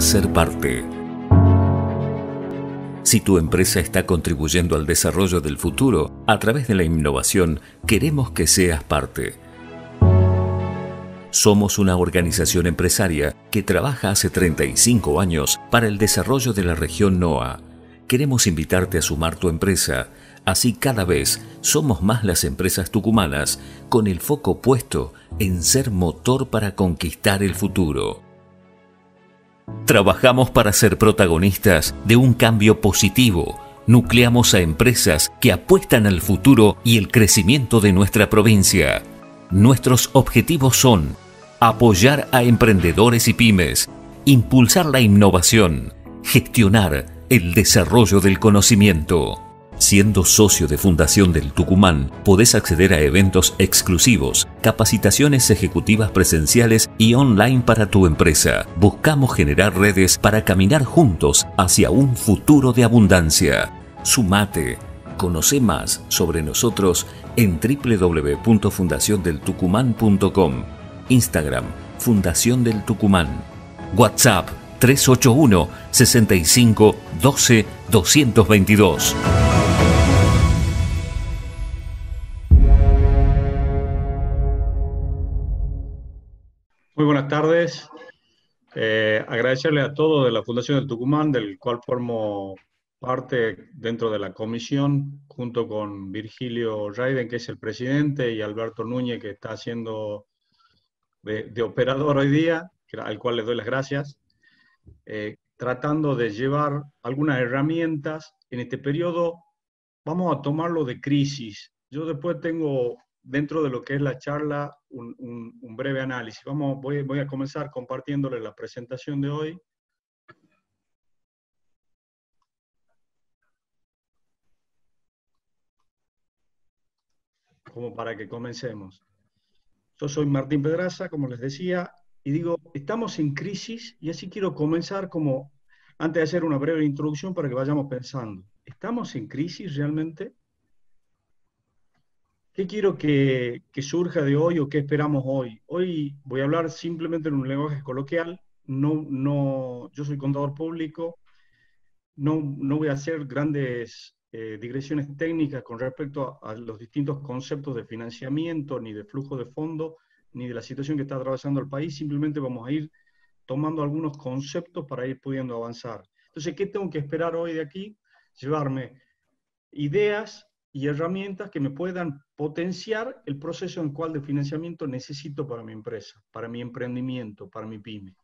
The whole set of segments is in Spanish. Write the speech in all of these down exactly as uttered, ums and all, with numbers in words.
ser parte. Si tu empresa está contribuyendo al desarrollo del futuro a través de la innovación, queremos que seas parte. Somos una organización empresaria que trabaja hace treinta y cinco años para el desarrollo de la región N O A. Queremos invitarte a sumar tu empresa. Así cada vez somos más las empresas tucumanas con el foco puesto en ser motor para conquistar el futuro. Trabajamos para ser protagonistas de un cambio positivo. Nucleamos a empresas que apuestan al futuro y el crecimiento de nuestra provincia. Nuestros objetivos son apoyar a emprendedores y pymes, impulsar la innovación, gestionar el desarrollo del conocimiento. Siendo socio de Fundación del Tucumán, podés acceder a eventos exclusivos, capacitaciones ejecutivas presenciales y online para tu empresa. Buscamos generar redes para caminar juntos hacia un futuro de abundancia. Sumate. Conoce más sobre nosotros en doble u doble u doble u punto fundación del tucumán punto com. Instagram, Fundación del Tucumán. WhatsApp tres ocho uno, seis cinco, uno dos, dos dos dos. Muy buenas tardes. Eh, agradecerle a todos de la Fundación del Tucumán, del cual formo parte dentro de la comisión, junto con Virgilio Raiden, que es el presidente, y Alberto Núñez, que está haciendo de, de operador hoy día, al cual le doy las gracias, eh, tratando de llevar algunas herramientas en este periodo. Vamos a tomarlo de crisis. Yo después tengo, dentro de lo que es la charla, un, un, un breve análisis. Vamos, voy, voy a comenzar compartiéndole la presentación de hoy. Como para que comencemos. Yo soy Martín Pedraza, como les decía, y digo, estamos en crisis, y así quiero comenzar como, antes de hacer una breve introducción para que vayamos pensando. ¿Estamos en crisis realmente? ¿Qué quiero que, que surja de hoy o qué esperamos hoy? Hoy voy a hablar simplemente en un lenguaje coloquial. No, no, yo soy contador público. No, no voy a hacer grandes eh, digresiones técnicas con respecto a, a los distintos conceptos de financiamiento, ni de flujo de fondos, ni de la situación que está atravesando el país. Simplemente vamos a ir tomando algunos conceptos para ir pudiendo avanzar. Entonces, ¿qué tengo que esperar hoy de aquí? Llevarme ideas y herramientas que me puedan potenciar el proceso en cual de financiamiento necesito para mi empresa, para mi emprendimiento, para mi pyme.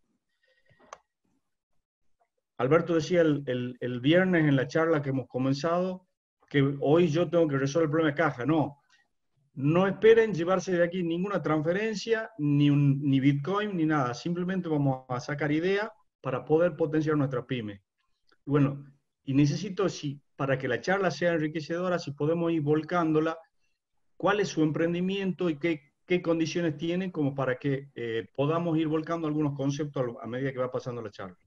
Alberto decía el, el, el viernes en la charla que hemos comenzado que hoy yo tengo que resolver el problema de caja. No, no esperen llevarse de aquí ninguna transferencia, ni, un, ni Bitcoin, ni nada. Simplemente vamos a sacar ideas para poder potenciar nuestra pyme. Bueno, y necesito, si, para que la charla sea enriquecedora, si podemos ir volcándola, cuál es su emprendimiento y qué, qué condiciones tiene como para que eh, podamos ir volcando algunos conceptos a medida que va pasando la charla.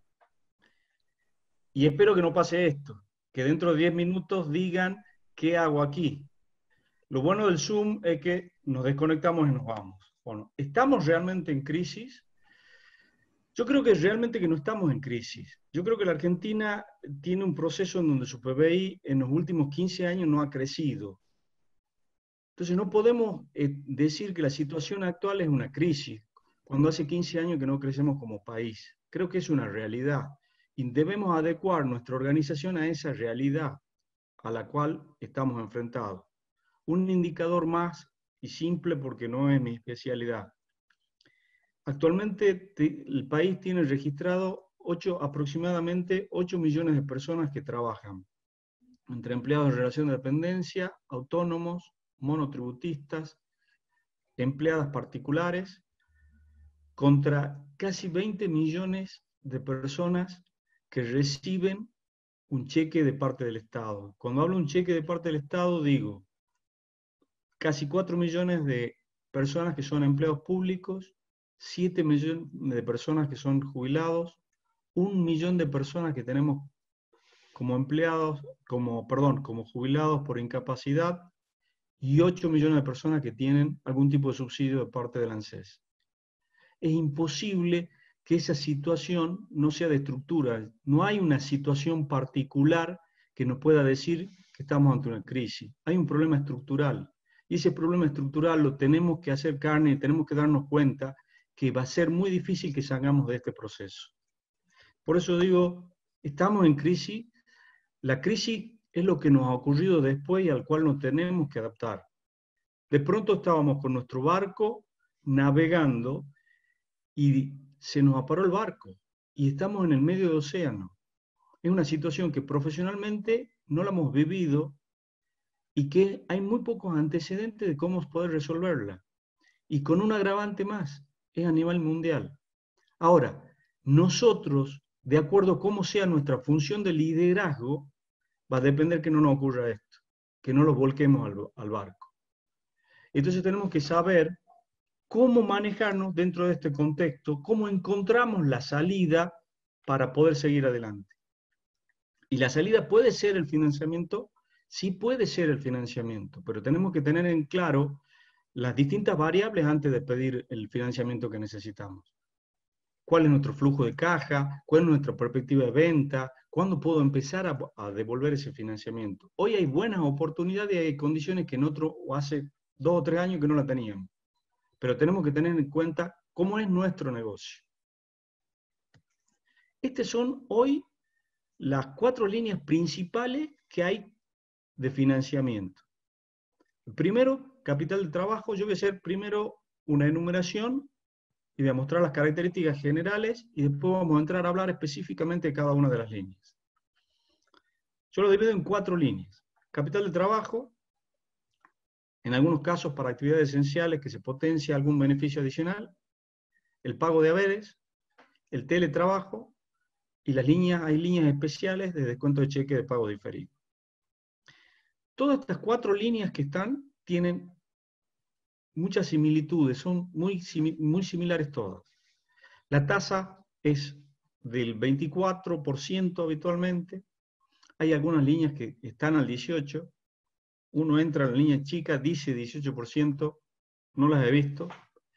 Y espero que no pase esto, que dentro de diez minutos digan qué hago aquí. Lo bueno del Zoom es que nos desconectamos y nos vamos. Bueno, ¿estamos realmente en crisis? Yo creo que realmente que no estamos en crisis. Yo creo que la Argentina tiene un proceso en donde su P B I en los últimos quince años no ha crecido. Entonces no podemos eh, decir que la situación actual es una crisis, cuando hace quince años que no crecemos como país. Creo que es una realidad. Y debemos adecuar nuestra organización a esa realidad a la cual estamos enfrentados. Un indicador más y simple porque no es mi especialidad. Actualmente te, el país tiene registrado ocho, aproximadamente ocho millones de personas que trabajan, entre empleados en relación de dependencia, autónomos, monotributistas, empleadas particulares, contra casi veinte millones de personas que reciben un cheque de parte del Estado. Cuando hablo de un cheque de parte del Estado, digo casi cuatro millones de personas que son empleados públicos, siete millones de personas que son jubilados, un millón de personas que tenemos como empleados, como, perdón, como jubilados por incapacidad, y ocho millones de personas que tienen algún tipo de subsidio de parte del ANSES. Es imposible que esa situación no sea de estructura. No hay una situación particular que nos pueda decir que estamos ante una crisis. Hay un problema estructural. Y ese problema estructural lo tenemos que hacer carne y tenemos que darnos cuenta que va a ser muy difícil que salgamos de este proceso. Por eso digo, estamos en crisis. La crisis es lo que nos ha ocurrido después y al cual nos tenemos que adaptar. De pronto estábamos con nuestro barco navegando y se nos aparó el barco y estamos en el medio del océano. Es una situación que profesionalmente no la hemos vivido y que hay muy pocos antecedentes de cómo poder resolverla. Y con un agravante más, es a nivel mundial. Ahora, nosotros, de acuerdo a cómo sea nuestra función de liderazgo, va a depender que no nos ocurra esto, que no lo volquemos al, al barco. Entonces tenemos que saber cómo manejarnos dentro de este contexto, cómo encontramos la salida para poder seguir adelante. Y la salida puede ser el financiamiento, sí puede ser el financiamiento, pero tenemos que tener en claro las distintas variables antes de pedir el financiamiento que necesitamos. ¿Cuál es nuestro flujo de caja? ¿Cuál es nuestra perspectiva de venta? ¿Cuándo puedo empezar a, a devolver ese financiamiento? Hoy hay buenas oportunidades y hay condiciones que en otro, o hace dos o tres años que no la teníamos. Pero tenemos que tener en cuenta cómo es nuestro negocio. Estas son hoy las cuatro líneas principales que hay de financiamiento. Primero, capital de trabajo. Yo voy a hacer primero una enumeración y voy a mostrar las características generales y después vamos a entrar a hablar específicamente de cada una de las líneas. Yo lo divido en cuatro líneas. Capital de trabajo, en algunos casos para actividades esenciales que se potencia algún beneficio adicional, el pago de haberes, el teletrabajo y las líneas, hay líneas especiales de descuento de cheque de pago diferido. Todas estas cuatro líneas que están tienen muchas similitudes, son muy, muy similares todas. La tasa es del veinticuatro por ciento habitualmente, hay algunas líneas que están al dieciocho por ciento, uno entra en la línea chica, dice dieciocho por ciento, no las he visto.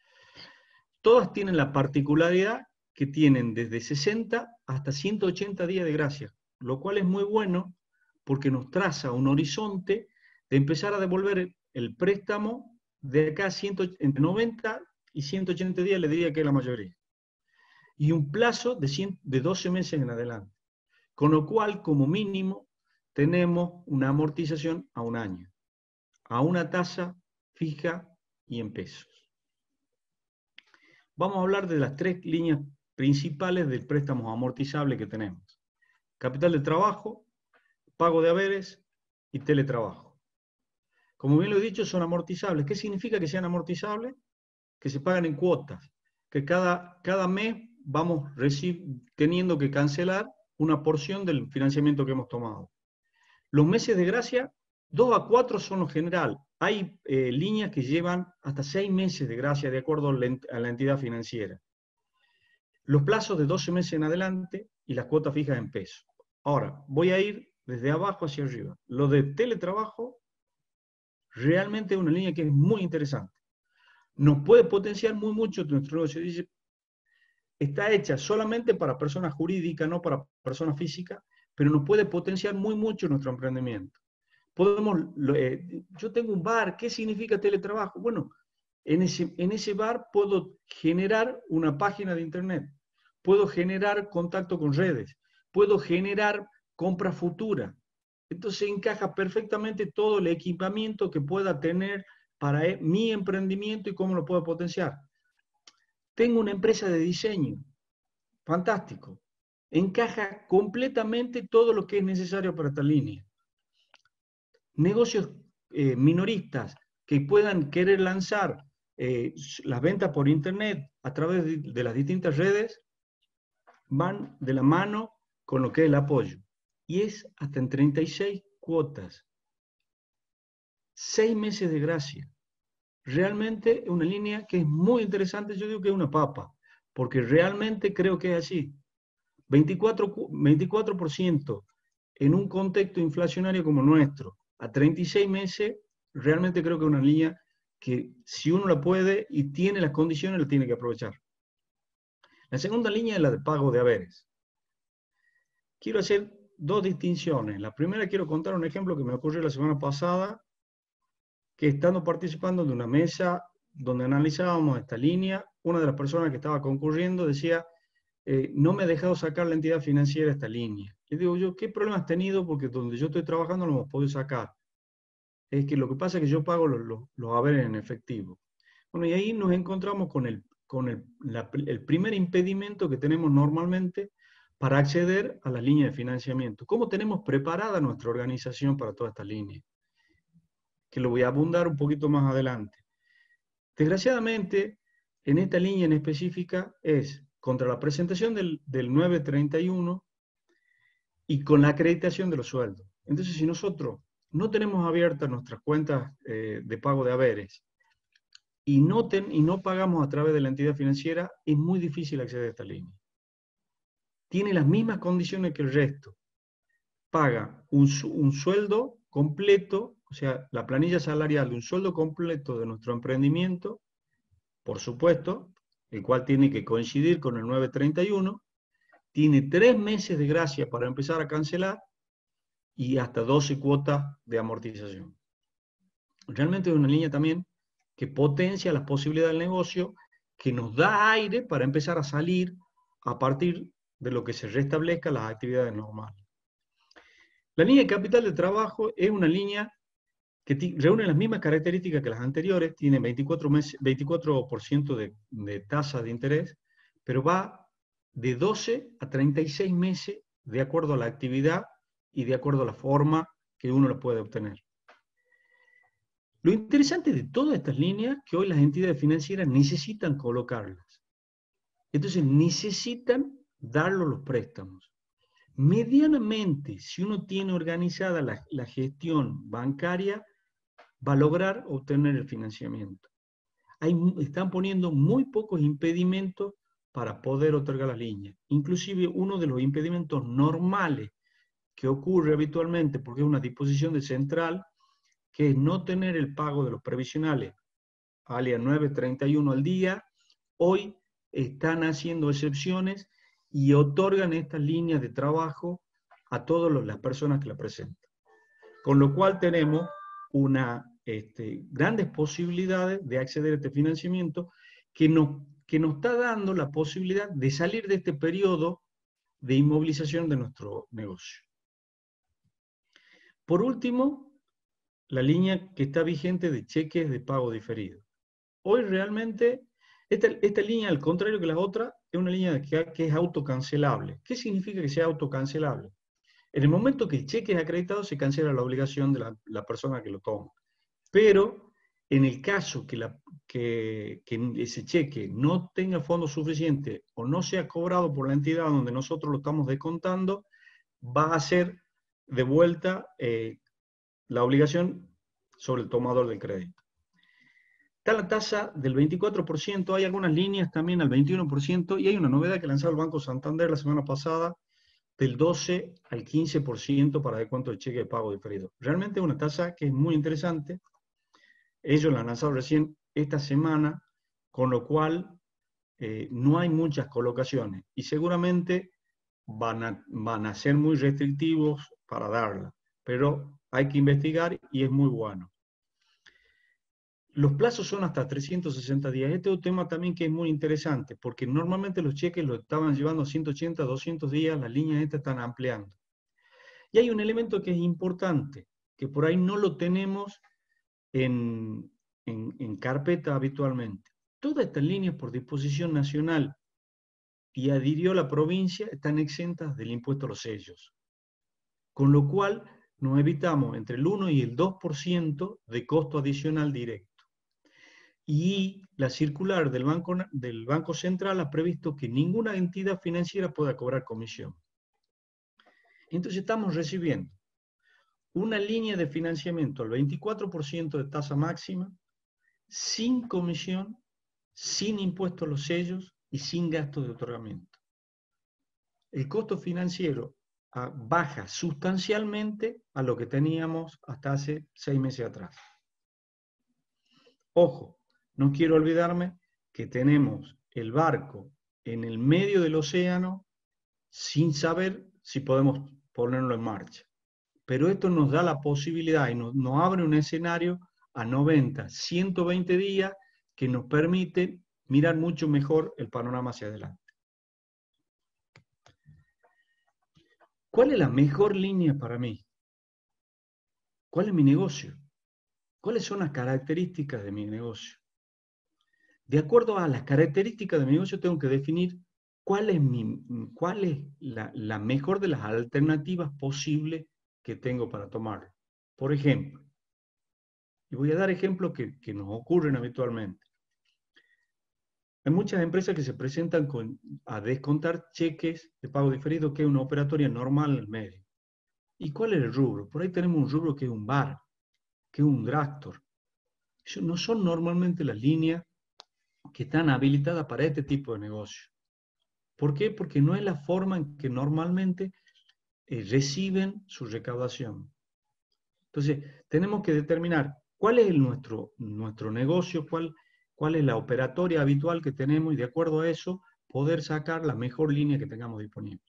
Todas tienen la particularidad que tienen desde sesenta hasta ciento ochenta días de gracia, lo cual es muy bueno porque nos traza un horizonte de empezar a devolver el préstamo de acá entre noventa y ciento ochenta días, le diría que es la mayoría. Y un plazo de, cien, de doce meses en adelante. Con lo cual, como mínimo, tenemos una amortización a un año, a una tasa fija y en pesos. Vamos a hablar de las tres líneas principales del préstamo amortizable que tenemos. Capital de trabajo, pago de haberes y teletrabajo. Como bien lo he dicho, son amortizables. ¿Qué significa que sean amortizables? Que se pagan en cuotas, que cada, cada mes vamos teniendo que cancelar una porción del financiamiento que hemos tomado. Los meses de gracia, dos a cuatro son lo general. Hay eh, líneas que llevan hasta seis meses de gracia de acuerdo a la entidad financiera. Los plazos de doce meses en adelante y las cuotas fijas en pesos. Ahora, voy a ir desde abajo hacia arriba. Lo de teletrabajo realmente es una línea que es muy interesante. Nos puede potenciar muy mucho nuestro negocio. Dice, está hecha solamente para personas jurídicas, no para personas físicas, pero nos puede potenciar muy mucho nuestro emprendimiento. Podemos, eh, yo tengo un bar, ¿qué significa teletrabajo? Bueno, en ese, en ese bar puedo generar una página de internet, puedo generar contacto con redes, puedo generar compra futura. Entonces encaja perfectamente todo el equipamiento que pueda tener para mi emprendimiento y cómo lo puedo potenciar. Tengo una empresa de diseño, fantástico. Encaja completamente todo lo que es necesario para esta línea. Negocios eh, minoristas que puedan querer lanzar eh, las ventas por internet a través de, de las distintas redes, van de la mano con lo que es el apoyo. Y es hasta en treinta y seis cuotas. Seis meses de gracia. Realmente es una línea que es muy interesante, yo digo que es una papa, porque realmente creo que es así. veinticuatro por ciento en un contexto inflacionario como nuestro, a treinta y seis meses, realmente creo que es una línea que si uno la puede y tiene las condiciones, la tiene que aprovechar. La segunda línea es la de pago de haberes. Quiero hacer dos distinciones. La primera, quiero contar un ejemplo que me ocurrió la semana pasada, que estando participando de una mesa donde analizábamos esta línea, una de las personas que estaba concurriendo decía, eh, no me ha dejado sacar la entidad financiera esta línea. Le digo yo, ¿qué problema has tenido? Porque donde yo estoy trabajando no lo hemos podido sacar. Es que lo que pasa es que yo pago los, los, los haberes en efectivo. Bueno, y ahí nos encontramos con, el, con el, la, el primer impedimento que tenemos normalmente para acceder a la línea de financiamiento. ¿Cómo tenemos preparada nuestra organización para toda esta línea? Que lo voy a abundar un poquito más adelante. Desgraciadamente, en esta línea en específica es contra la presentación del, del nueve treinta y uno y con la acreditación de los sueldos. Entonces, si nosotros no tenemos abiertas nuestras cuentas eh, de pago de haberes y no, ten, y no pagamos a través de la entidad financiera, es muy difícil acceder a esta línea. Tiene las mismas condiciones que el resto. Paga un, un sueldo completo, o sea, la planilla salarial de un sueldo completo de nuestro emprendimiento, por supuesto, el cual tiene que coincidir con el nueve treinta y uno, tiene tres meses de gracia para empezar a cancelar y hasta doce cuotas de amortización. Realmente es una línea también que potencia las posibilidades del negocio, que nos da aire para empezar a salir a partir de lo que se restablezca las actividades normales. La línea de capital de trabajo es una línea que reúne las mismas características que las anteriores, tiene veinticuatro por ciento de, de tasa de interés, pero va de doce a treinta y seis meses de acuerdo a la actividad y de acuerdo a la forma que uno la puede obtener. Lo interesante de todas estas líneas es que hoy las entidades financieras necesitan colocarlas. Entonces necesitan darlos los préstamos. Medianamente, si uno tiene organizada la, la gestión bancaria, va a lograr obtener el financiamiento. Hay, están poniendo muy pocos impedimentos para poder otorgar las líneas. Inclusive uno de los impedimentos normales que ocurre habitualmente, porque es una disposición de central, que es no tener el pago de los previsionales, alias nueve treinta y uno al día, hoy están haciendo excepciones y otorgan estas líneas de trabajo a todas las personas que la presentan. Con lo cual tenemos una, este, grandes posibilidades de acceder a este financiamiento que nos, que nos está dando la posibilidad de salir de este periodo de inmovilización de nuestro negocio. Por último, la línea que está vigente de cheques de pago diferido. Hoy realmente, esta, esta línea, al contrario que las otras, es una línea que, que es autocancelable. ¿Qué significa que sea autocancelable? En el momento que el cheque es acreditado, se cancela la obligación de la, la persona que lo toma. Pero en el caso que, la, que, que ese cheque no tenga fondos suficientes o no sea cobrado por la entidad donde nosotros lo estamos descontando, va a ser de vuelta eh, la obligación sobre el tomador del crédito. Está la tasa del veinticuatro por ciento, hay algunas líneas también al veintiuno por ciento, y hay una novedad que lanzó el Banco Santander la semana pasada, del doce al quince por ciento para descuento de cheque de pago diferido. Realmente es una tasa que es muy interesante. Ellos la han lanzado recién esta semana, con lo cual eh, no hay muchas colocaciones y seguramente van a, van a ser muy restrictivos para darla, pero hay que investigar y es muy bueno. Los plazos son hasta trescientos sesenta días. Este es un tema también que es muy interesante, porque normalmente los cheques los estaban llevando a ciento ochenta, doscientos días, las líneas estas están ampliando. Y hay un elemento que es importante, que por ahí no lo tenemos en, en, en carpeta habitualmente. Todas estas líneas por disposición nacional y adhirió la provincia están exentas del impuesto a los sellos. Con lo cual nos evitamos entre el uno y el dos por ciento de costo adicional directo. Y la circular del Banco, del Banco Central ha previsto que ninguna entidad financiera pueda cobrar comisión. Entonces estamos recibiendo una línea de financiamiento al veinticuatro por ciento de tasa máxima, sin comisión, sin impuesto a los sellos y sin gastos de otorgamiento. El costo financiero baja sustancialmente a lo que teníamos hasta hace seis meses atrás. Ojo, no quiero olvidarme que tenemos el barco en el medio del océano sin saber si podemos ponerlo en marcha. Pero esto nos da la posibilidad y nos, nos abre un escenario a noventa, ciento veinte días que nos permite mirar mucho mejor el panorama hacia adelante. ¿Cuál es la mejor línea para mí? ¿Cuál es mi negocio? ¿Cuáles son las características de mi negocio? De acuerdo a las características de mi negocio, tengo que definir cuál es, mi, cuál es la, la mejor de las alternativas posibles que tengo para tomar. Por ejemplo, y voy a dar ejemplos que, que nos ocurren habitualmente. Hay muchas empresas que se presentan con, a descontar cheques de pago diferido, que es una operatoria normal en el medio. ¿Y cuál es el rubro? Por ahí tenemos un rubro que es un bar, que es un drugstore. Eso no son normalmente las líneas que están habilitadas para este tipo de negocio. ¿Por qué? Porque no es la forma en que normalmente eh, reciben su recaudación. Entonces, tenemos que determinar cuál es el nuestro, nuestro negocio, cuál, cuál es la operatoria habitual que tenemos y de acuerdo a eso, poder sacar la mejor línea que tengamos disponible.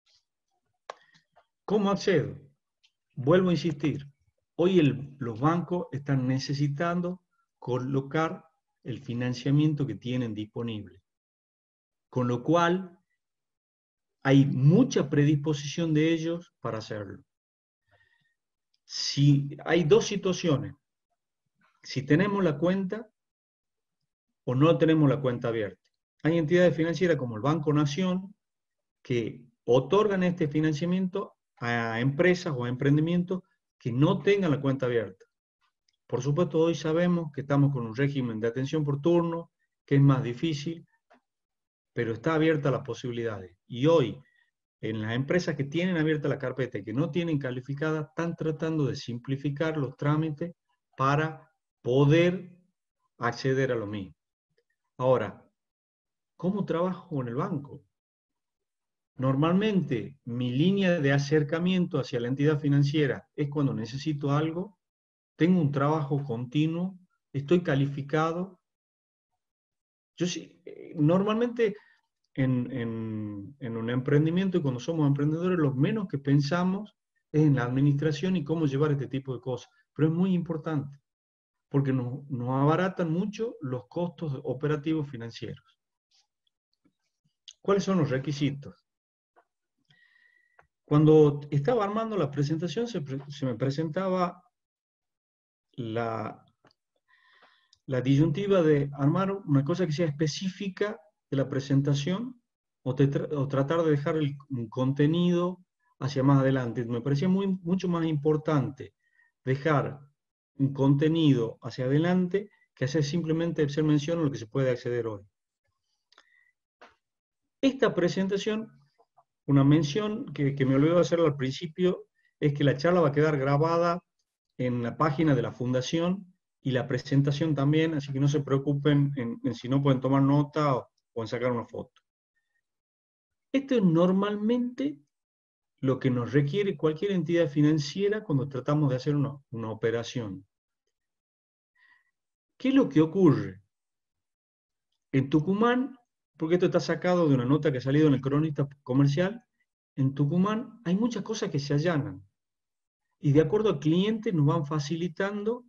¿Cómo accedo? Vuelvo a insistir, hoy el, los bancos están necesitando colocar el financiamiento que tienen disponible, con lo cual hay mucha predisposición de ellos para hacerlo. Si hay dos situaciones, si tenemos la cuenta o no tenemos la cuenta abierta. Hay entidades financieras como el Banco Nación que otorgan este financiamiento a empresas o a emprendimientos que no tengan la cuenta abierta. Por supuesto, hoy sabemos que estamos con un régimen de atención por turno, que es más difícil, pero está abierta las posibilidades. Y hoy, en las empresas que tienen abierta la carpeta y que no tienen calificada, están tratando de simplificar los trámites para poder acceder a lo mismo. Ahora, ¿cómo trabajo con el banco? Normalmente, mi línea de acercamiento hacia la entidad financiera es cuando necesito algo, tengo un trabajo continuo, estoy calificado. Yo sí, normalmente en, en, en un emprendimiento y cuando somos emprendedores, lo menos que pensamos es en la administración y cómo llevar este tipo de cosas. Pero es muy importante, porque nos, nos abaratan mucho los costos operativos financieros. ¿Cuáles son los requisitos? Cuando estaba armando la presentación, se, se me presentaba la, la disyuntiva de armar una cosa que sea específica de la presentación o, te, o tratar de dejar el contenido hacia más adelante. Me parecía muy, mucho más importante dejar un contenido hacia adelante que hacer simplemente hacer mención a lo que se puede acceder hoy. Esta presentación, una mención que, que me olvidé de hacer al principio, es que la charla va a quedar grabada en la página de la Fundación y la presentación también, así que no se preocupen en, en si no pueden tomar nota o, o en sacar una foto. Esto es normalmente lo que nos requiere cualquier entidad financiera cuando tratamos de hacer una, una operación. ¿Qué es lo que ocurre? En Tucumán, porque esto está sacado de una nota que ha salido en el Cronista Comercial, en Tucumán hay muchas cosas que se allanan. Y de acuerdo al cliente nos van facilitando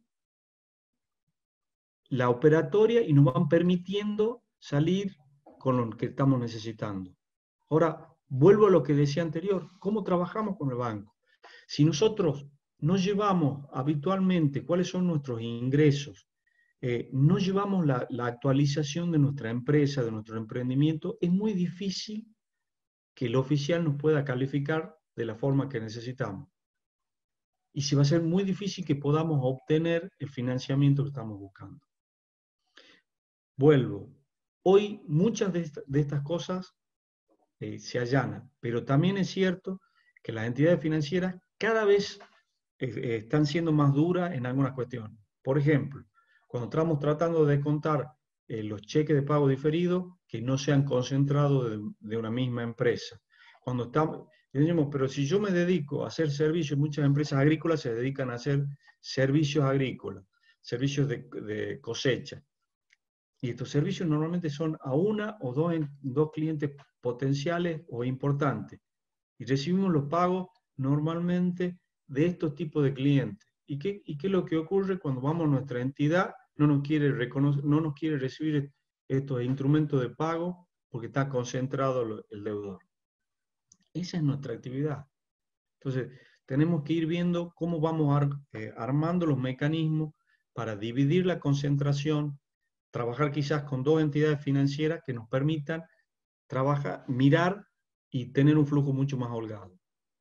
la operatoria y nos van permitiendo salir con lo que estamos necesitando. Ahora, vuelvo a lo que decía anterior, ¿cómo trabajamos con el banco? Si nosotros no llevamos habitualmente cuáles son nuestros ingresos, eh, no llevamos la, la actualización de nuestra empresa, de nuestro emprendimiento, es muy difícil que el oficial nos pueda calificar de la forma que necesitamos. Y se va a ser muy difícil que podamos obtener el financiamiento que estamos buscando. Vuelvo. Hoy muchas de, esta, de estas cosas eh, se allanan, pero también es cierto que las entidades financieras cada vez eh, eh, están siendo más duras en algunas cuestiones. Por ejemplo, cuando estamos tratando de contar eh, los cheques de pago diferido que no se han concentrado de, de una misma empresa. Cuando estamos, decimos, pero si yo me dedico a hacer servicios, muchas empresas agrícolas se dedican a hacer servicios agrícolas, servicios de, de cosecha. Y estos servicios normalmente son a una o dos, dos clientes potenciales o importantes. Y recibimos los pagos normalmente de estos tipos de clientes. ¿Y qué, y qué es lo que ocurre cuando vamos a nuestra entidad? No nos quiere reconocer, no nos quiere recibir estos instrumentos de pago porque está concentrado el deudor. Esa es nuestra actividad. Entonces, tenemos que ir viendo cómo vamos ar, eh, armando los mecanismos para dividir la concentración, trabajar quizás con dos entidades financieras que nos permitan trabajar, mirar y tener un flujo mucho más holgado.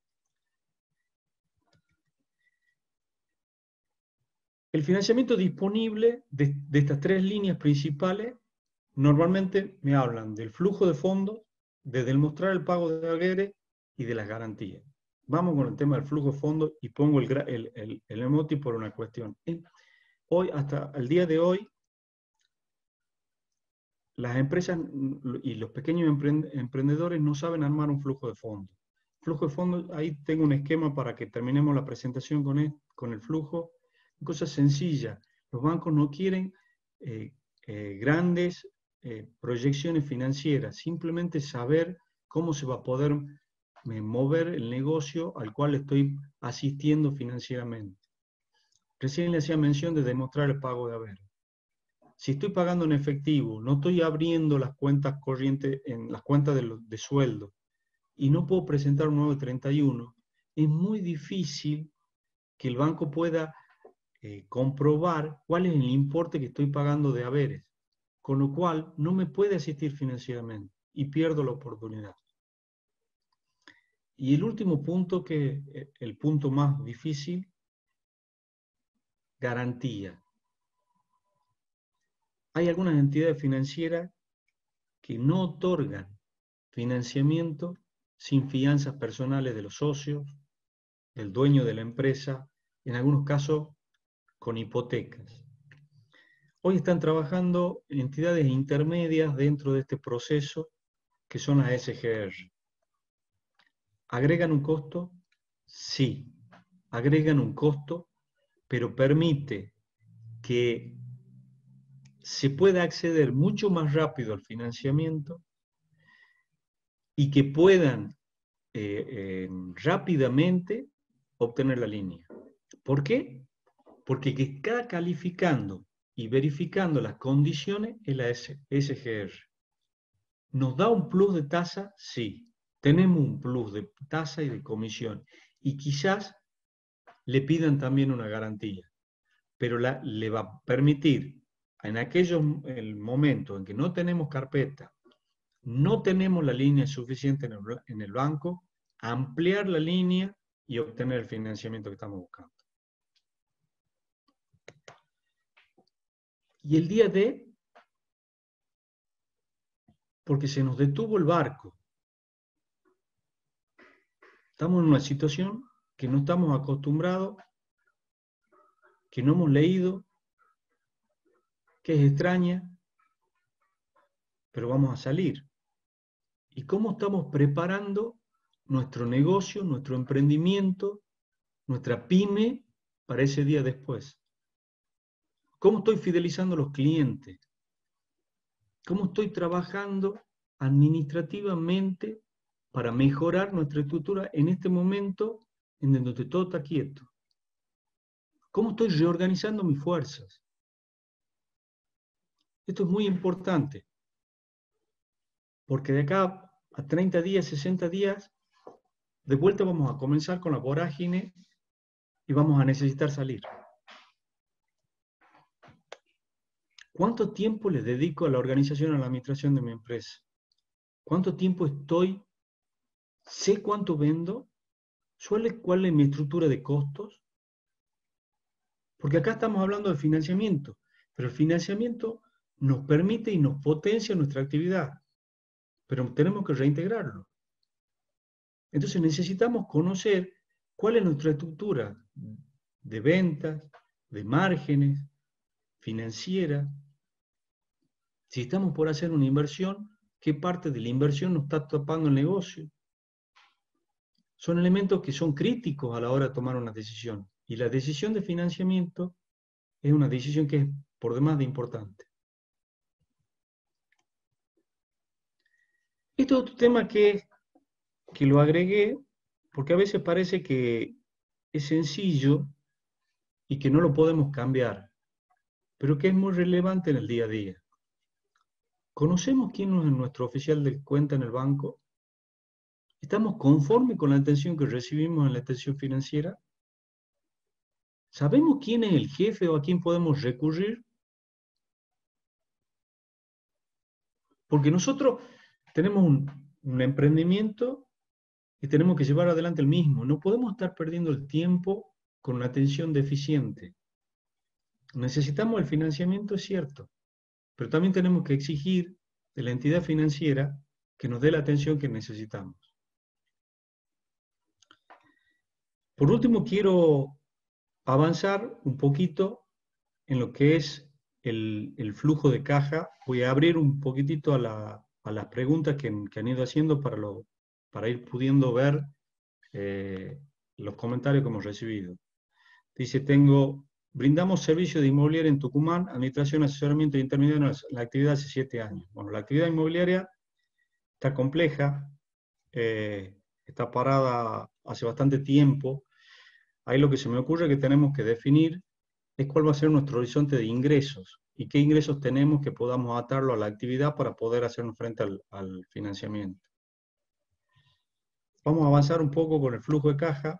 El financiamiento disponible de, de estas tres líneas principales normalmente me hablan del flujo de fondos, de demostrar el pago de haberes y de las garantías. Vamos con el tema del flujo de fondos y pongo el, el, el, el emoji por una cuestión. Hoy, hasta el día de hoy, las empresas y los pequeños emprendedores no saben armar un flujo de fondos. Flujo de fondos, ahí tengo un esquema para que terminemos la presentación con el, con el flujo. Cosa sencilla, los bancos no quieren eh, eh, grandes eh, proyecciones financieras, simplemente saber cómo se va a poder eh, mover el negocio al cual estoy asistiendo financieramente. Recién le hacía mención de demostrar el pago de haberes. Si estoy pagando en efectivo, no estoy abriendo las cuentas corrientes, en las cuentas de, de sueldo, y no puedo presentar un nueve treinta y uno, es muy difícil que el banco pueda eh, comprobar cuál es el importe que estoy pagando de haberes, con lo cual no me puede asistir financieramente y pierdo la oportunidad. Y el último punto, que es el punto más difícil, garantía. Hay algunas entidades financieras que no otorgan financiamiento sin fianzas personales de los socios, del dueño de la empresa, en algunos casos con hipotecas. Hoy están trabajando entidades intermedias dentro de este proceso, que son las S G R. ¿Agregan un costo? Sí, agregan un costo, pero permite que se pueda acceder mucho más rápido al financiamiento y que puedan eh, eh, rápidamente obtener la línea. ¿Por qué? Porque que está calificando y verificando las condiciones es la S G R. ¿Nos da un plus de tasa? Sí. Tenemos un plus de tasa y de comisión. Y quizás le pidan también una garantía. Pero la, le va a permitir, en aquellos el momento en que no tenemos carpeta, no tenemos la línea suficiente en el, en el banco, ampliar la línea y obtener el financiamiento que estamos buscando. Y el día D, porque se nos detuvo el barco. Estamos en una situación que no estamos acostumbrados, que no hemos leído, que es extraña, pero vamos a salir. ¿Y cómo estamos preparando nuestro negocio, nuestro emprendimiento, nuestra pyme para ese día después? ¿Cómo estoy fidelizando a los clientes? ¿Cómo estoy trabajando administrativamente para mejorar nuestra estructura en este momento en donde todo está quieto? ¿Cómo estoy reorganizando mis fuerzas? Esto es muy importante, porque de acá a treinta días, sesenta días, de vuelta vamos a comenzar con la vorágine y vamos a necesitar salir. ¿Cuánto tiempo le dedico a la organización y a la administración de mi empresa? ¿Cuánto tiempo estoy? ¿Sé cuánto vendo? ¿Cuál es mi estructura de costos? Porque acá estamos hablando de financiamiento, pero el financiamiento nos permite y nos potencia nuestra actividad, pero tenemos que reintegrarlo. Entonces necesitamos conocer cuál es nuestra estructura de ventas, de márgenes, financiera. Si estamos por hacer una inversión, ¿qué parte de la inversión nos está tapando el negocio? Son elementos que son críticos a la hora de tomar una decisión. Y la decisión de financiamiento es una decisión que es por demás de importante. Esto es otro tema que, que lo agregué porque a veces parece que es sencillo y que no lo podemos cambiar, pero que es muy relevante en el día a día. ¿Conocemos quién es nuestro oficial de cuenta en el banco? ¿Estamos conformes con la atención que recibimos en la atención financiera? ¿Sabemos quién es el jefe o a quién podemos recurrir? Porque nosotros tenemos un, un emprendimiento y tenemos que llevar adelante el mismo. No podemos estar perdiendo el tiempo con una atención deficiente. Necesitamos el financiamiento, es cierto, pero también tenemos que exigir de la entidad financiera que nos dé la atención que necesitamos. Por último, quiero avanzar un poquito en lo que es el, el flujo de caja. Voy a abrir un poquitito a, la, a las preguntas que, que han ido haciendo para, lo, para ir pudiendo ver eh, los comentarios que hemos recibido. Dice, tengo, brindamos servicio de inmobiliaria en Tucumán, administración, asesoramiento e intermediario en la actividad hace siete años. Bueno, la actividad inmobiliaria está compleja, eh, está parada hace bastante tiempo. Ahí lo que se me ocurre que tenemos que definir es cuál va a ser nuestro horizonte de ingresos y qué ingresos tenemos que podamos atarlo a la actividad para poder hacernos frente al, al financiamiento. Vamos a avanzar un poco con el flujo de caja.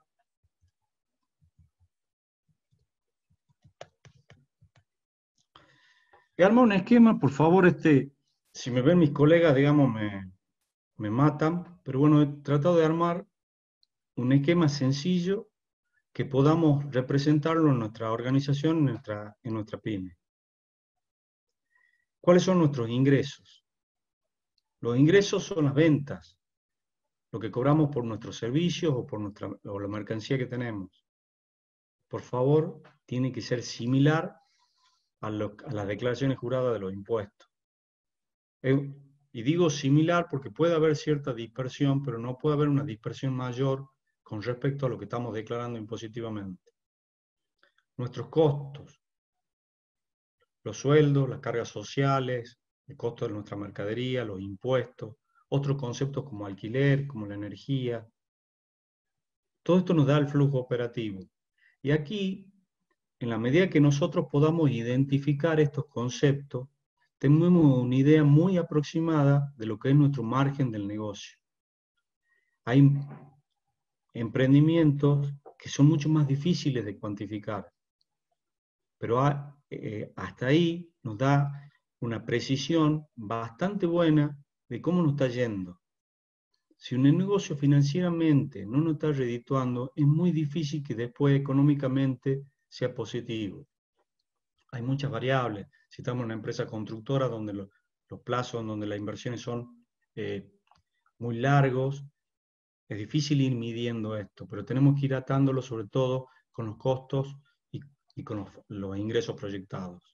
He armado un esquema, por favor, este, si me ven mis colegas, digamos, me, me matan, pero bueno, he tratado de armar un esquema sencillo que podamos representarlo en nuestra organización, en nuestra, en nuestra pyme. ¿Cuáles son nuestros ingresos? Los ingresos son las ventas, lo que cobramos por nuestros servicios o por nuestra, o la mercancía que tenemos. Por favor, tiene que ser similar a, lo, a las declaraciones juradas de los impuestos. Eh, y digo similar porque puede haber cierta dispersión, pero no puede haber una dispersión mayor con respecto a lo que estamos declarando impositivamente. Nuestros costos, los sueldos, las cargas sociales, el costo de nuestra mercadería, los impuestos, otros conceptos como alquiler, como la energía. Todo esto nos da el flujo operativo. Y aquí, en la medida que nosotros podamos identificar estos conceptos, tenemos una idea muy aproximada de lo que es nuestro margen del negocio. Hay emprendimientos que son mucho más difíciles de cuantificar, pero a, eh, hasta ahí nos da una precisión bastante buena de cómo nos está yendo. Si un negocio financieramente no nos está redituando, es muy difícil que después económicamente sea positivo. Hay muchas variables. Si estamos en una empresa constructora donde lo, los plazos, donde las inversiones son eh, muy largos, es difícil ir midiendo esto, pero tenemos que ir atándolo sobre todo con los costos y, y con los, los ingresos proyectados.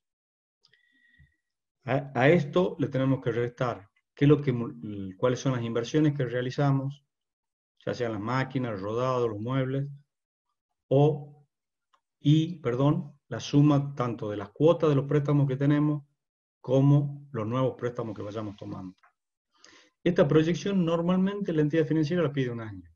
A, a esto le tenemos que restar qué es lo que, cuáles son las inversiones que realizamos, ya sean las máquinas, los rodados, los muebles, o, y, perdón, la suma tanto de las cuotas de los préstamos que tenemos como los nuevos préstamos que vayamos tomando. Esta proyección normalmente la entidad financiera la pide un año.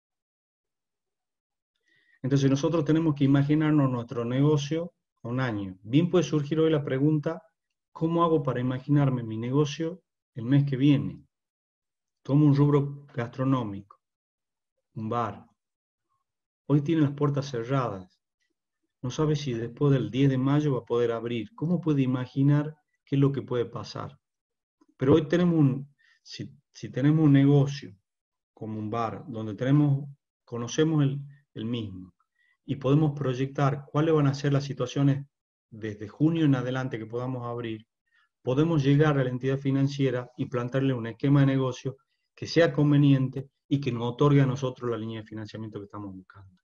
Entonces nosotros tenemos que imaginarnos nuestro negocio a un año. Bien puede surgir hoy la pregunta, ¿cómo hago para imaginarme mi negocio el mes que viene? Tomo un rubro gastronómico, un bar. Hoy tiene las puertas cerradas. No sabe si después del diez de mayo va a poder abrir. ¿Cómo puede imaginar qué es lo que puede pasar? Pero hoy tenemos un, si, si tenemos un negocio como un bar, donde tenemos, conocemos el, el mismo, y podemos proyectar cuáles van a ser las situaciones desde junio en adelante que podamos abrir, podemos llegar a la entidad financiera y plantearle un esquema de negocio que sea conveniente y que nos otorgue a nosotros la línea de financiamiento que estamos buscando.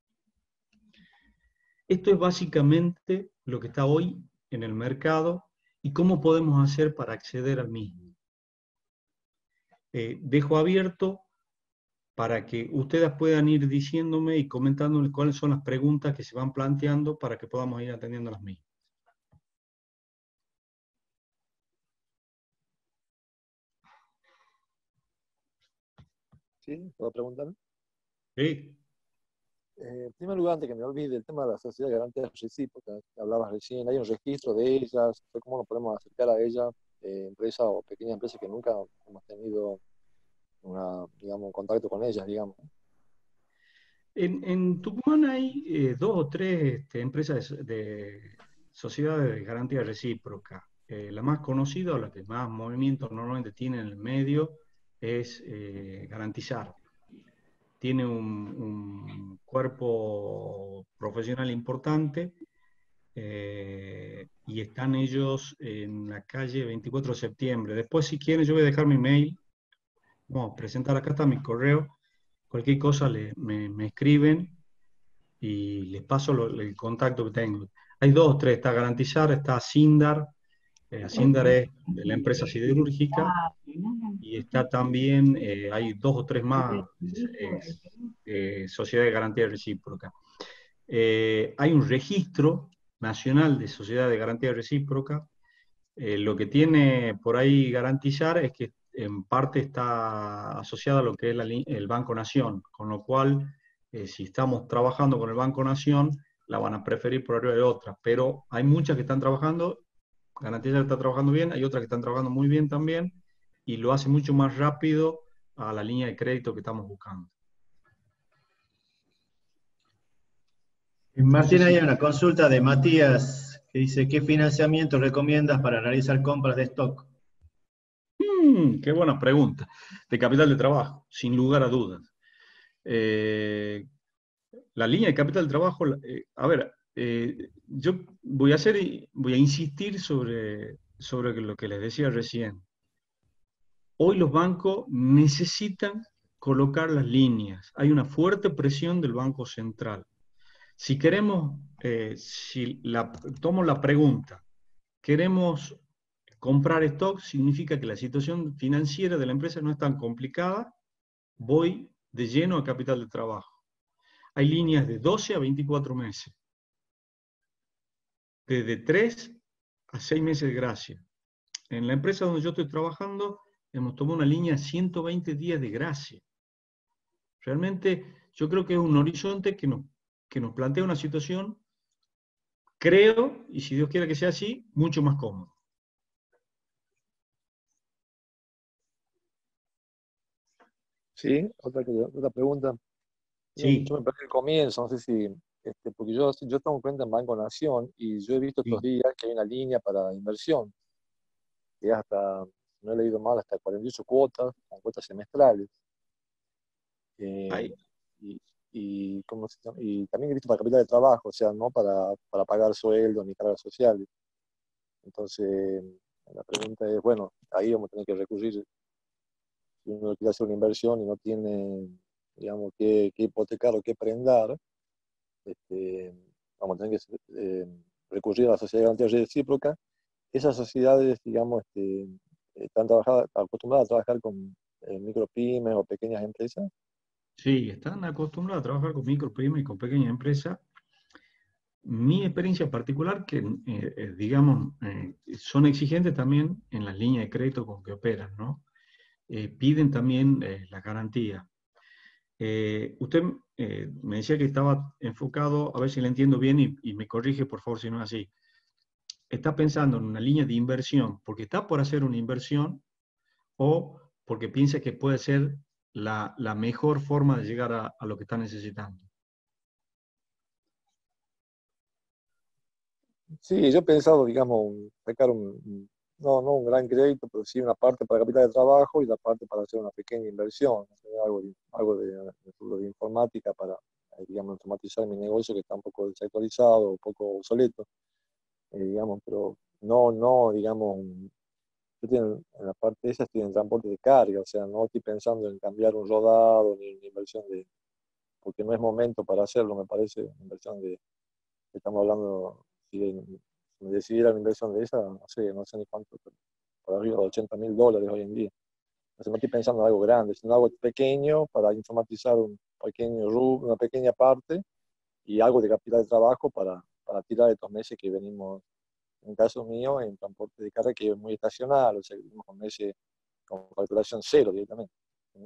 Esto es básicamente lo que está hoy en el mercado y cómo podemos hacer para acceder al mismo. Eh, dejo abierto para que ustedes puedan ir diciéndome y comentándome cuáles son las preguntas que se van planteando para que podamos ir atendiendo las mismas. ¿Sí? ¿Puedo preguntar? Sí. Eh, en primer lugar, antes que me olvide, el tema de la sociedad de garantías recíprocas, que hablabas recién, ¿hay un registro de ellas? ¿Cómo nos podemos acercar a ella? Eh, empresa o pequeña empresa que nunca hemos tenido una, digamos, contacto con ellas, digamos. En, en Tucumán hay eh, dos o tres este, empresas de, de sociedades de garantía recíproca. Eh, la más conocida o la que más movimiento normalmente tiene en el medio es eh, Garantizar. Tiene un, un cuerpo profesional importante eh, y están ellos en la calle veinticuatro de septiembre. Después, si quieren, yo voy a dejar mi mail. Vamos a presentar, acá está mi correo. Cualquier cosa le, me, me escriben y les paso lo, el contacto que tengo. Hay dos o tres, está Garantizar, está Sindar, eh, Sindar es de la empresa siderúrgica, y está también, eh, hay dos o tres más, eh, eh, Sociedad de Garantía Recíproca. Eh, hay un registro nacional de Sociedad de Garantía Recíproca. Eh, lo que tiene por ahí Garantizar es que en parte está asociada a lo que es la, el Banco Nación, con lo cual, eh, si estamos trabajando con el Banco Nación, la van a preferir por arriba de otras, pero hay muchas que están trabajando, Garantizar está trabajando bien, hay otras que están trabajando muy bien también, y lo hace mucho más rápido a la línea de crédito que estamos buscando. No sé Martín, hay si... una consulta de Matías que dice, ¿qué financiamiento recomiendas para realizar compras de stock? Mm, qué buena pregunta. De capital de trabajo, sin lugar a dudas. Eh, la línea de capital de trabajo, eh, a ver, eh, yo voy a hacer, voy a insistir sobre, sobre lo que les decía recién. Hoy los bancos necesitan colocar las líneas. Hay una fuerte presión del Banco Central. Si queremos, eh, si la, tomo la pregunta, queremos comprar stock, significa que la situación financiera de la empresa no es tan complicada, voy de lleno a capital de trabajo. Hay líneas de doce a veinticuatro meses, desde tres a seis meses de gracia. En la empresa donde yo estoy trabajando, hemos tomado una línea de ciento veinte días de gracia. Realmente yo creo que es un horizonte que nos, que nos plantea una situación, creo, y si Dios quiere que sea así, mucho más cómodo. Sí, otra, otra pregunta. Sí, Yo me perdí el comienzo, no sé si, este, porque yo, yo tengo cuenta en Banco Nación y yo he visto estos sí. días que hay una línea para inversión, que es hasta, no he leído mal, hasta cuarenta y ocho cuotas, con cuotas semestrales. Eh, Hay, y, y, ¿cómo se llama? Y también he visto para capital de trabajo, o sea, no para, para pagar sueldos ni cargas sociales. Entonces, la pregunta es, bueno, ahí vamos a tener que recurrir, si uno quiere hacer una inversión y no tiene, digamos, qué, qué hipotecar o qué prendar, este, vamos a tener que eh, recurrir a la sociedad de garantía recíproca. Esas sociedades, digamos, este, están acostumbradas a trabajar con eh, micropymes o pequeñas empresas. sí, están acostumbrados a trabajar con micropymes y con pequeñas empresas. Mi experiencia particular, que eh, eh, digamos, eh, son exigentes también en las líneas de crédito con que operan, ¿no? Eh, piden también eh, la garantía. Eh, usted eh, me decía que estaba enfocado, a ver si le entiendo bien y, y me corrige por favor si no es así. ¿Está pensando en una línea de inversión porque está por hacer una inversión o porque piensa que puede ser la, la mejor forma de llegar a, a lo que está necesitando? Sí, yo he pensado, digamos, sacar un, no, no un gran crédito, pero sí una parte para capital de trabajo y la parte para hacer una pequeña inversión, hacer algo de, algo de, de, de informática para, eh, digamos, informatizar mi negocio que está un poco desactualizado, un poco obsoleto, eh, digamos, pero no, no, digamos, yo tengo, en la parte de esa estoy en transporte de carga, o sea, no estoy pensando en cambiar un rodado ni una inversión de, porque no es momento para hacerlo, me parece, una inversión de, estamos hablando, si, si me decidiera una inversión de esa, no sé, no sé ni cuánto, pero por arriba de ochenta mil dólares hoy en día. Entonces no estoy pensando en algo grande, sino algo pequeño para informatizar un pequeño rubro, una pequeña parte y algo de capital de trabajo para, para tirar estos meses que venimos, en el caso mío, en transporte de carga que es muy estacional, o sea, venimos con meses con calculación cero directamente. ¿Sí?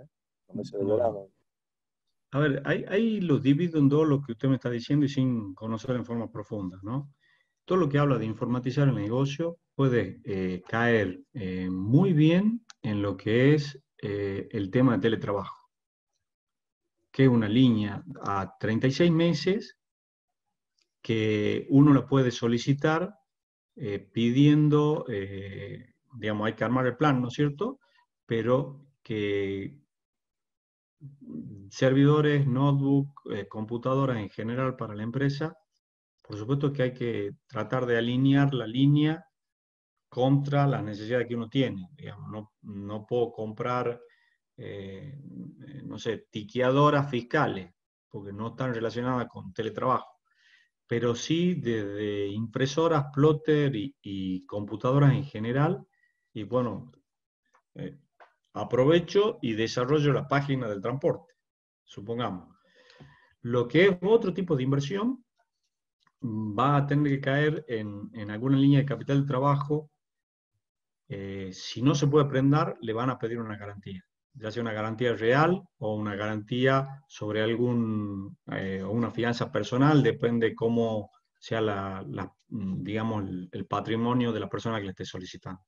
los meses de Bueno. verano. A ver, ahí, ahí lo divido en dos lo que usted me está diciendo y sin conocer en forma profunda, ¿no? Todo lo que habla de informatizar el negocio puede eh, caer eh, muy bien en lo que es eh, el tema de teletrabajo, que es una línea a treinta y seis meses que uno la puede solicitar eh, pidiendo, eh, digamos, hay que armar el plan, ¿no es cierto? Pero que servidores, notebook, eh, computadoras en general para la empresa, por supuesto que hay que tratar de alinear la línea contra las necesidades que uno tiene. Digamos, no, no puedo comprar, eh, no sé, tiqueadoras fiscales, porque no están relacionadas con teletrabajo, pero sí desde impresoras, plotter y, y computadoras en general, y bueno, eh, aprovecho y desarrollo la página del transporte, supongamos. Lo que es otro tipo de inversión va a tener que caer en, en alguna línea de capital de trabajo. Eh, si no se puede prendar, le van a pedir una garantía, ya sea una garantía real o una garantía sobre algún, eh, o una fianza personal, depende cómo sea la, la, digamos, el, el patrimonio de la persona que le esté solicitando.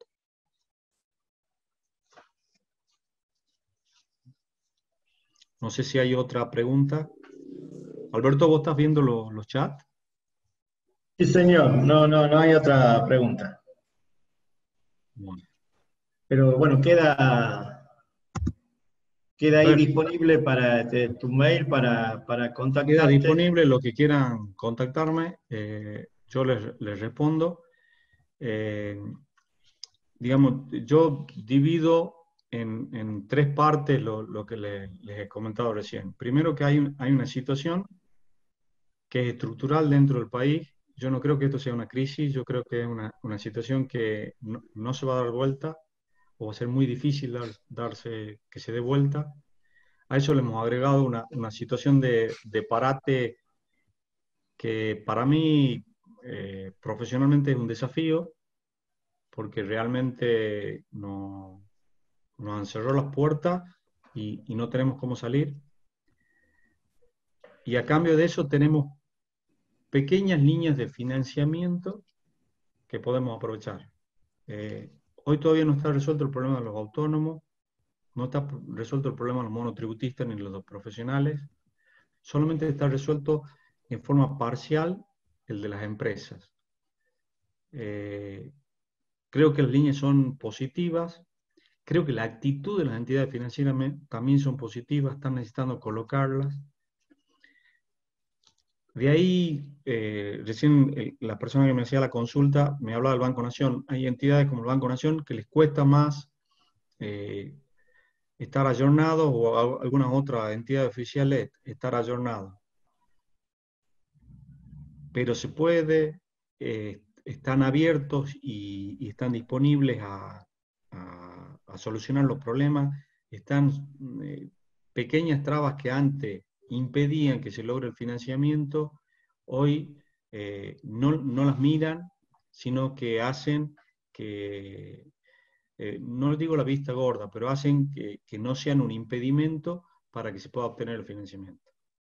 No sé si hay otra pregunta. Alberto, ¿vos estás viendo lo, los chats? Sí, señor. No, no, no hay otra pregunta. Bueno. Pero bueno, queda, queda ahí Ver, disponible para este, tu mail para, para queda contactarte. disponible lo que quieran contactarme, eh, yo les, les respondo. Eh, digamos, yo divido en, en tres partes lo, lo que le- les he comentado recién. Primero que hay, un- hay una situación que es estructural dentro del país. Yo no creo que esto sea una crisis, yo creo que es una, una situación que no, no se va a dar vuelta o va a ser muy difícil dar- darse, que se dé vuelta. A eso le hemos agregado una, una situación de, de parate que para mí eh, profesionalmente es un desafío porque realmente no, nos han cerrado las puertas y, y no tenemos cómo salir. Y a cambio de eso tenemos pequeñas líneas de financiamiento que podemos aprovechar. Eh, hoy todavía no está resuelto el problema de los autónomos, no está resuelto el problema de los monotributistas ni los profesionales, solamente está resuelto en forma parcial el de las empresas. Eh, creo que las líneas son positivas, creo que la actitud de las entidades financieras también son positivas, están necesitando colocarlas. De ahí, eh, recién eh, la persona que me hacía la consulta me hablaba del Banco Nación. Hay entidades como el Banco Nación que les cuesta más eh, estar ayornados o a algunas otras entidades oficiales estar ayornados. Pero se puede, eh, están abiertos y, y están disponibles a, a, a, solucionar los problemas. Están eh, pequeñas trabas que antes impedían que se logre el financiamiento, hoy eh, no, no las miran, sino que hacen que, eh, no les digo la vista gorda, pero hacen que, que no sean un impedimento para que se pueda obtener el financiamiento.